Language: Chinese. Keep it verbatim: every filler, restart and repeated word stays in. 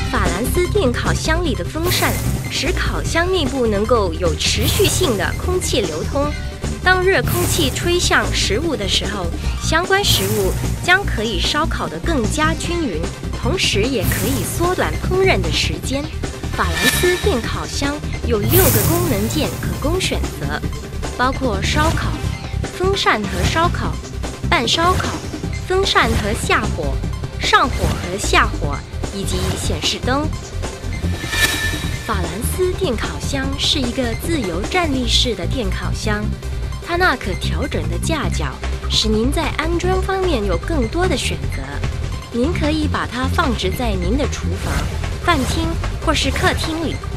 法兰斯电烤箱里的风扇使烤箱内部能够有持续性的空气流通。当热空气吹向食物的时候，相关食物将可以烧烤得更加均匀，同时也可以缩短烹饪的时间。法兰斯电烤箱有六个功能键可供选择，包括烧烤、风扇和烧烤、半烧烤、风扇和下火、上火和下火，以及显示灯。法兰斯电烤箱是一个自由站立式的电烤箱，它那可调整的架脚使您在安装方面有更多的选择。您可以把它放置在您的厨房、饭厅或是客厅里。